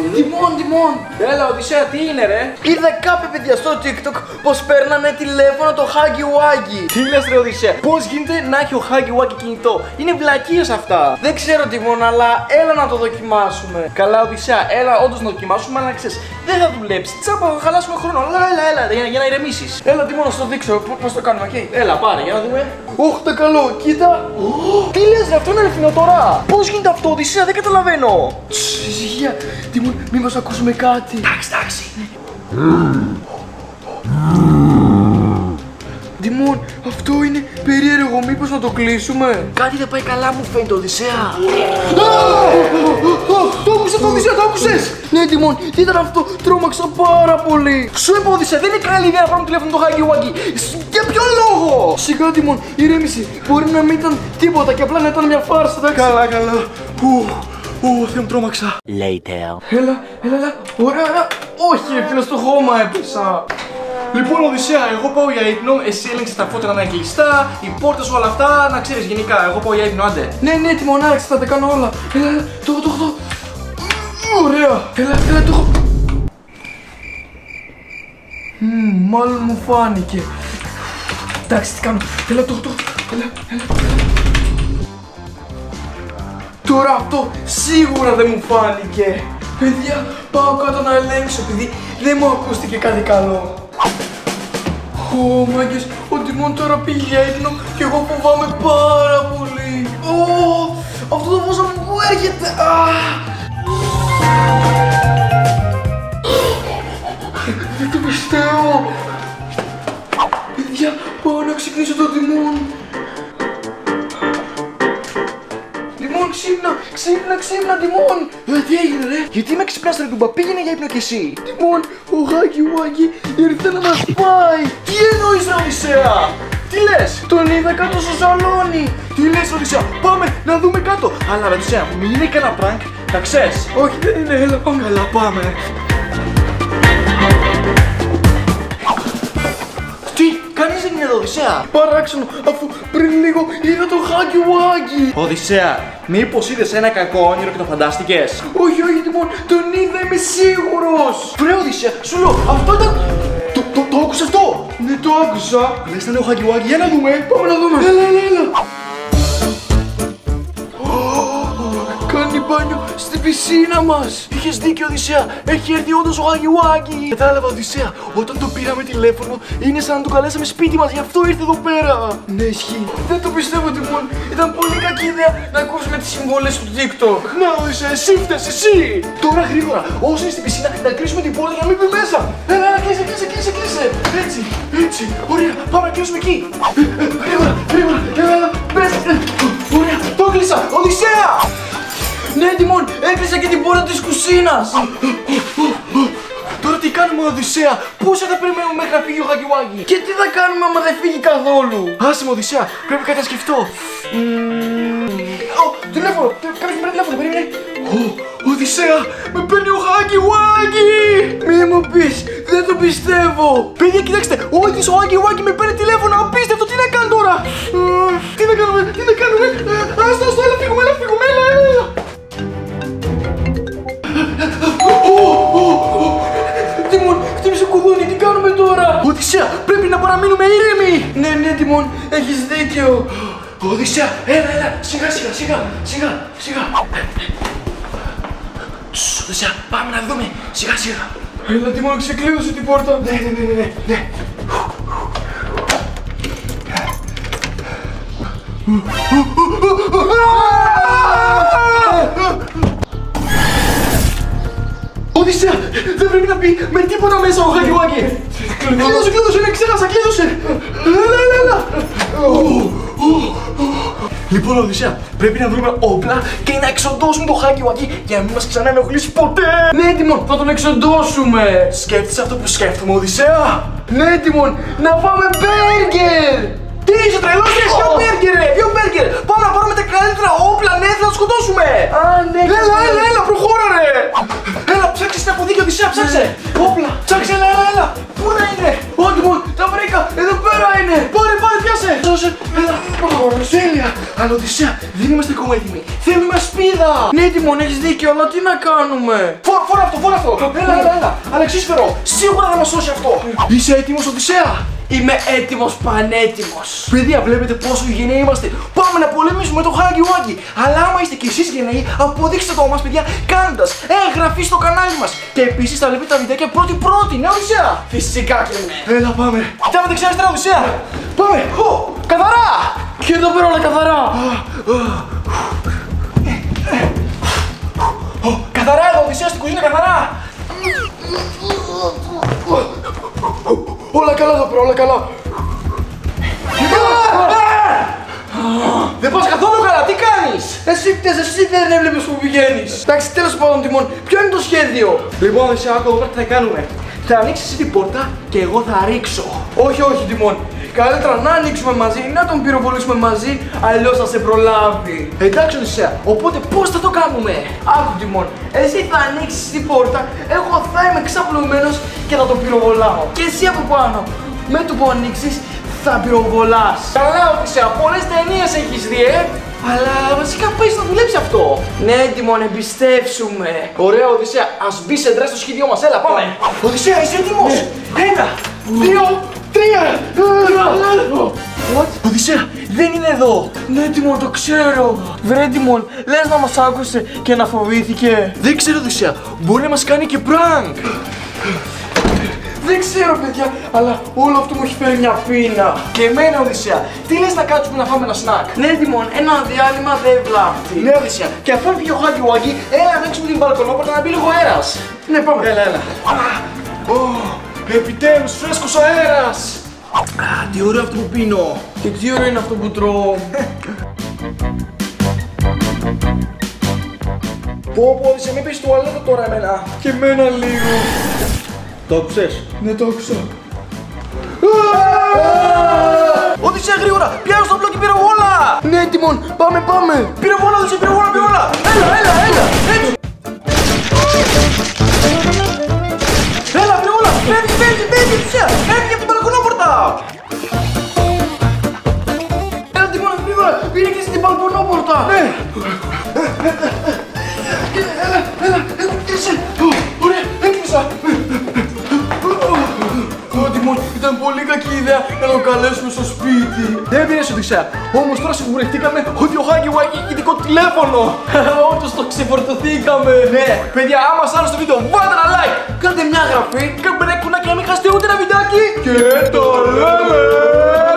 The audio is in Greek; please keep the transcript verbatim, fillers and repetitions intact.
Τιμών, τιμών. Έλα, Οδυσσέα, τι είναι, ρε? Είδα κάποια παιδιά στο TikTok πως παίρνανε τηλέφωνο το Huggy Wuggy. Τι λες, ρε Οδυσσέα? Πώς γίνεται να έχει ο Huggy Wuggy κινητό? Είναι βλακίες αυτά. Δεν ξέρω Τιμών, αλλά έλα να το δοκιμάσουμε. Καλά, Οδυσσέα, έλα όντως να δοκιμάσουμε, αλλά ξέρεις, δεν θα δουλέψει. Τσάπα, θα χαλάσουμε χρόνο. Έλα, έλα, έλα, για, για να ηρεμήσεις. Έλα Τιμών, να σου το δείξω. Πώς το κάνουμε, okay. Έλα, πάρε, για να δούμε. Ωχ, το καλό, κοίτα. Τι λες, ρε, αυτό είναι αληθινό τώρα? Πώς γίνεται αυτό, Οδυσσέα, δεν καταλαβαίνω. Ησυχία, Τιμών, μήπως ακούσουμε κάτι. Εντάξει, εντάξει. Τιμών, αυτό είναι περίεργο, μήπως να το κλείσουμε? Κάτι δεν πάει καλά, μου φαίνεται, Οδυσσέα. Το άκουσες, το Οδυσσέα, το άκουσες! Ναι, Τιμών, τι ήταν αυτό, τρόμαξα πάρα πολύ. Σου είπα, Οδυσσέα, δεν είναι καλή ιδέα να πάρουμε τηλέφωνο το Huggy Wuggy. Για ποιο λόγο? Σιγά, Τιμών, ηρέμησε. Μπορεί να μην ήταν τίποτα και απλά να ήταν μια φάρσα, εντάξει. Καλά, καλά. Ου, ου, Θεέ μου, τρόμαξα. Later. Έλα, έλα, έλα. Ωραία, ωραία. Όχι, φίλε, στο χώμα έπεσα. Λοιπόν, Οδυσσέα, εγώ πάω για ύπνο. Εσύ έλεγξε τα φώτα να είναι κλειστά, οι πόρτες, όλα αυτά. Να ξέρεις γενικά, εγώ πάω για ύπνο, άντε. Ναι, ναι, Τιμών, άραξε, θα τα κάνω όλα. Έλα, έλα, το έχω, το έχω, το έχω. Ωραία, έλα, έλα, το έχω. Μμμ, μάλλον μου φάνηκε. Εντάξει, τι κάνω, έλα, το έχω, το έχω. Έλα, έλα. Τώρα αυτό σίγουρα δεν μου φάνηκε. Παιδιά, πάω κάτω να ελέγξω, επειδή δεν μου ακούστηκε κάτι καλό. Ω, μάγκες, ο Τιμών τώρα πήγε για ύπνο και εγώ φοβάμαι πάρα πολύ. Ω, αυτό το φως μου έρχεται. Α! Δεν το πιστεύω. Παιδιά, πάω να ξυπνήσω τον Τιμών. Τιμών, ξύπνα, ξύπνα, ξύπνα, Τιμών. Ε, τι έγινε, ρε? Γιατί με ξυπνάς, ρε Ντούμπα, πήγαινε για ύπνο κι εσύ. Τιμών, ο Huggy Wuggy ήρθε να μας πάει. Τι εννοείς, ρε Οδυσσέα? Τι λες? Τον είδα κάτω στο σαλόνι. Τι λες, Οδυσσέα? Πάμε να δούμε κάτω. Αλλά, ρε Οδυσσέα, μην είναι κανένα prank, να ξέρεις. Όχι, δεν είναι, έλα πάμε. Καλά, πάμε. Τι, κανείς δεν είναι εδώ, Οδυσσέα. Παράξενο, αφού πριν λίγο είδα τον Huggy Wuggy. Οδυσσέα, μήπως είδες ένα κακό όνειρο και το φαντάστηκες? Όχι, όχι, Τιμών, τον είδα, είμαι σίγουρος. Βρε, Οδυσσέα, σου λέω, αυτό ήταν... Το, το, το άκουσες αυτό? Ναι, το άκουσα. Λες να είναι ο Huggy Wuggy, για να δούμε. Πάμε να δούμε. Έλα, έλα, έλα. Κάνει μπάνιο στην πισίνα μας. Είχες δίκιο, Οδυσσέα, έχει έρθει όντως ο Huggy Wuggy. Κατάλαβα, Οδυσσέα, όταν το πήραμε τηλέφωνο είναι σαν να το καλέσαμε σπίτι μας, γι' αυτό ήρθε εδώ πέρα. Ναι, ισχύει. Δεν το πιστεύω, Τιμών. Ήταν πολύ κακή ιδέα να ακούσουμε τις συμβόλες του TikTok. Να, Οδυσσέα, εσύ φταίς, εσύ. Τώρα γρήγορα, όσο είναι στην πισίνα, να κλείσουμε την πόρτα για να μην μπει μέσα. Έλα, έλα, κλείσε, κλείσε, κλείσε, κλείσε. Έτσι, έτσι, ωραία, πάμε να κλείσουμε εκεί. Γρήγορα, γρήγορα, έλα, έλα, πες. Ωραία, το κλείσα, Οδυσσέα. Ναι, Τιμών, έκλεισα και την πόρτα της κουζίνας. Τώρα τι κάνουμε, Οδυσσέα? Πόσα θα περιμένουμε μέχρι να φύγει ο Huggy Wuggy? Και τι θα κάνουμε άμα δεν φύγει καθόλου? Άσε με, Οδυσσέα, πρέπει κάτι να σκεφτώ. Ω, τηλέφωνο, κάποιος με παίρνει τηλέφωνο, περίμενε. Ω, Οδυσσέα, με παίρνει ο Huggy Wuggy. Μη μου πεις, δεν το πιστεύω. Παιδιά, κοιτάξτε, όντως ο Huggy Wuggy με παίρνει τηλέφωνο, απίστευτο, τι να κάνω τώρα? Τι να κάνουμε, τι να κάνουμε? Άστο, άστο, έλα φύγουμε, έλα φύγουμε, έλα, έλα. Τιμών, χτύπησε κουδούνι, τι κάνουμε τώρα? Οδυσσέα, πρέπει να παραμείνουμε ήρεμοι. Ναι, ναι, Τιμών, έχεις δίκιο. Οδυσσέα, έλα, έλα, σιγά, σιγά, σιγά, σιγά, σιγά. Τσσ, Οδυσσέα, πάμε να δούμε, σιγά, σιγά. Έλα, Τιμών, ξεκλείδωσε την πόρτα. Ναι, ναι, ναι, ναι, ναι. Οδυσσέα, δεν πρέπει να μπει με τίποτα μέσα ο Huggy Wuggy. Κλείδωσε, κλείδωσε, ναι, ξέχασα, κλείδωσε. Έλα, έλα, έλα. Λοιπόν, Οδυσσέα, πρέπει να βρούμε όπλα και να εξοντώσουμε το Huggy Wuggy για να μην μας ξανά ενοχλήσει ποτέ. Ναι, Τιμών, θα τον εξοντώσουμε. Σκέφτεσαι αυτό που σκέφτομαι, Οδυσσέα? Ναι, Τιμών, να φάμε μπέργκερ. Τι είσαι τρελός, ρε, ποιο μπέργκερ, ρε, ποιο μπέργκερ? Πάμε να πάρουμε τα καλύτερα όπλα, ναι, θα τα σκοτώσουμε. Α, ναι, Έλα, έλα, έλα, προχώρα, ρε. Έλα, ψάξε στην αποθήκη, Οδυσσέα, ψάξε. Όπλα, ψάξε, έλα, έλα, έλα. Πού να είναι? Ω, Τιμών, τα βρήκα, εδώ πέρα είναι. Πάρε, πάρε, πιάσε. Έλα, τέλεια. Ωραία, αλλά Οδυσσέα, δεν είμαστε ακόμα έτοιμοι. Θέλουμε ασπίδα! Ναι, Τιμόν, έχεις δίκιο, αλλά τι να κάνουμε? Φόρα, φόρα αυτό, φόρα αυτό! Έλα, έλα, έλα! Αλεξίσφαιρο, σίγουρα θα μας σώσει αυτό! Είσαι έτοιμος, Οδυσσέα? Είμαι έτοιμος, πανέτοιμος. Παιδιά, βλέπετε πόσο γενναίοι είμαστε. Πάμε να πολεμήσουμε το Huggy Wuggy. Αλλά άμα είστε κι εσείς γενναίοι, αποδείξτε το μας, παιδιά, κάνοντας εγγραφή στο κανάλι μας. Και επίσης θα βλέπετε τα βιντεάκια πρώτη-πρώτη. Ναι, Οδυσσέα! Φυσικά και ναι. Έλα, πάμε. Κοιτάμε δεξιά αριστερά, Οδυσσέα. Πάμε. Ω, καθαρά. Και εδώ πέρα όλα καθαρά. Ω, καθαρά εδώ, Οδυσσέα, στην κουζίνα, καθαρά. Όλα καλά εδώ πέρα, όλα καλά. Δεν πας καθόλου καλά, τι κάνεις? Εσύ φταίς, εσύ δεν έβλεπες που πηγαίνεις. Εντάξει, τέλος πάντων, Τιμόν, ποιο είναι το σχέδιο? Λοιπόν, Οδυσσέα, άκου εδώ πέρα τι θα κάνουμε. Θα ανοίξεις εσύ την πόρτα και εγώ θα ρίξω. Όχι, όχι, Τιμόν. Καλύτερα να ανοίξουμε μαζί, να τον πυροβολήσουμε μαζί, αλλιώς θα σε προλάβει. Εντάξει, Οδυσσέα, οπότε πώς θα το κάνουμε? Άκου, Τιμόν, εσύ θα ανοίξεις την πόρτα, εγώ θα είμαι ξαπλωμένος και θα τον πυροβολάω. Και εσύ από πάνω, με το που ανοίξεις, θα πυροβολάς. Καλά, Οδυσσέα, πολλές ταινίες έχεις δει, ε! Αλλά βασικά πες να δουλέψει αυτό. Ναι, Τιμόν, εμπιστεύσουμε. Ωραία, Οδυσσέα, ας μπει σε δράση στο σχέδιό μας, έλα, πάμε. Οδυσσέα, είσαι έτοιμος? Ένα, δύο, τρία. What? Οδυσσέα, δεν είναι εδώ. Ναι, Τιμόν, το ξέρω. Βρε, Τιμόν, λες να μας άκουσε και να φοβήθηκε. Δεν ξέρω, Οδυσσέα, μπορεί να μας κάνει και prank. Δεν ξέρω, παιδιά, αλλά όλο αυτό μου έχει φέρει μια πείνα. Και εμένα, Οδυσσέα, τι λες να κάτσουμε να φάμε ένα σνακ? Ναι, Τιμόν, ένα διάλειμμα δεν βλάπτει. Ναι, Οδυσσέα, και αφού έφυγε ο Huggy Wuggy, έλα να ανοίξουμε την μπαλκονόπορτα να μπει λίγο αέρας. Ναι, πάμε. Έλα, έλα. Ω, επιτέλους, φρέσκος αέρας. Α, τι ωραίο αυτό που πίνω. Και τι ωραίο είναι αυτό που τρώω. Πω, πω, Οδυσσέα, μην πεις στο τουαλέτα τώρα εμένα. Και εμένα λίγο. Το άκουσες? Ναι, το άκουσα. Οδυσσέα, γρήγορα, πιάνω στο μπλοκ και πήρε όλα. Ναι, Τιμόν, πάμε, πάμε. Πήρε όλα, Οδυσσέα, πήρε όλα, πήρε όλα. Έλα, έλα, έλα, έτσι. Έλα, πήρε όλα. Φεύγει, φεύγει, φεύγει, Οδυσσέα. Φεύγει από την μπαλκονόπορτα. Έλα, Τιμόν, γρήγορα. Πήρε και στην μπαλκονόπορτα. Ναι. Έλα, έλα, έλα, κλείσε. Ωραία, έκλεισα. Ω, Τιμόν, ήταν πολύ κακή ιδέα να τον καλέσουμε στο σπίτι. Δεν πειράζει, Οδυσσέα. Όμως τώρα σιγουρευτήκαμε ότι ο Huggy Wuggy έχει ειδικό τηλέφωνο. Όντως το ξεφορτωθήκαμε. Ναι, παιδιά, άμα σας άρεσε το βίντεο, βάλτε ένα like. Κάντε μια γραφή. Κάντε ένα κουνάκι να μην χάσετε ούτε ένα βιντεάκι. Και το λέμε.